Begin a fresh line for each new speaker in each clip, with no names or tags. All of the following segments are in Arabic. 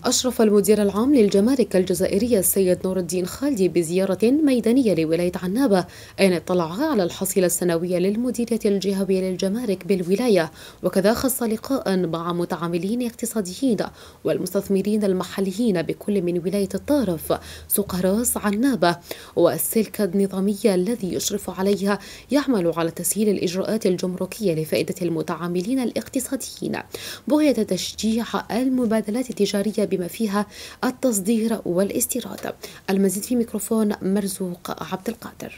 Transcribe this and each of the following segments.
أشرف المدير العام للجمارك الجزائرية السيد نور الدين خالدي بزيارة ميدانية لولاية عنابة، أين اطلع على الحصيلة السنوية للمديرية الجهوية للجمارك بالولاية، وكذا خص لقاء مع متعاملين اقتصاديين والمستثمرين المحليين بكل من ولاية الطارف، سوق راس عنابة والسلك النظامية الذي يشرف عليها يعمل على تسهيل الإجراءات الجمركية لفائدة المتعاملين الاقتصاديين بغية تشجيع المبادلات التجارية بما فيها التصدير والاستيراد. المزيد في ميكروفون مرزوق عبد القادر.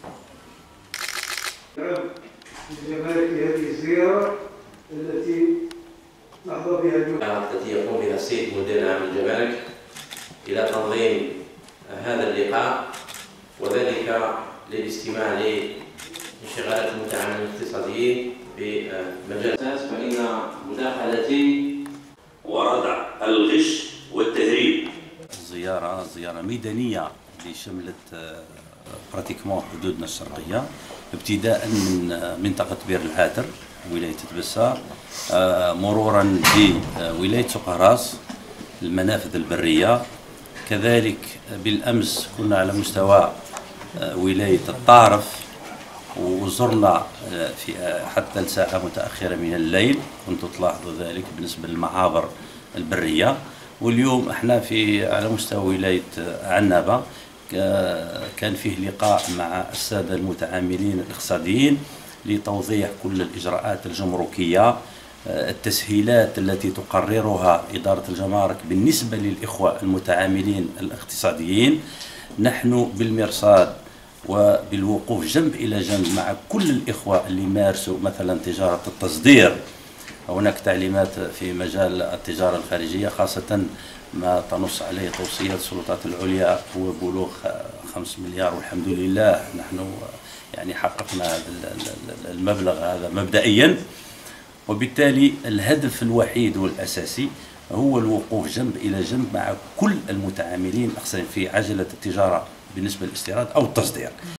الجمارك هذه الزيارة التي نحظى بها اليوم،
التي يقوم بها السيد مدير العام للجمارك إلى تنظيم هذا اللقاء، وذلك للاستماع لانشغالات المتعاملين الاقتصاديين بمجال الأساس. فإن مداخلتي
وردع الغش والتهريب.
زيارة ميدانية اللي شملت براتيكمون حدودنا الشرقية، ابتداء من منطقة بير العاتر ولاية تبسة، مرورا بولاية سوق راس، المنافذ البرية، كذلك بالأمس كنا على مستوى ولاية الطارف وزرنا في حتى الساعة متأخرة من الليل، كنتم تلاحظوا ذلك بالنسبة للمعابر البرية. واليوم احنا على مستوى ولاية عنابة كان فيه لقاء مع السادة المتعاملين الاقتصاديين لتوضيح كل الإجراءات الجمركية، التسهيلات التي تقررها إدارة الجمارك بالنسبة للإخوة المتعاملين الاقتصاديين. نحن بالمرصاد وبالوقوف جنب إلى جنب مع كل الإخوة اللي مارسوا مثلا تجارة التصدير. هناك تعليمات في مجال التجارة الخارجية، خاصة ما تنص عليه توصيات السلطات العليا هو بلوغ 5 مليار، والحمد لله نحن يعني حققنا المبلغ هذا مبدئيا. وبالتالي الهدف الوحيد والأساسي هو الوقوف جنب إلى جنب مع كل المتعاملين في عجلة التجارة بالنسبة للاستيراد أو التصدير.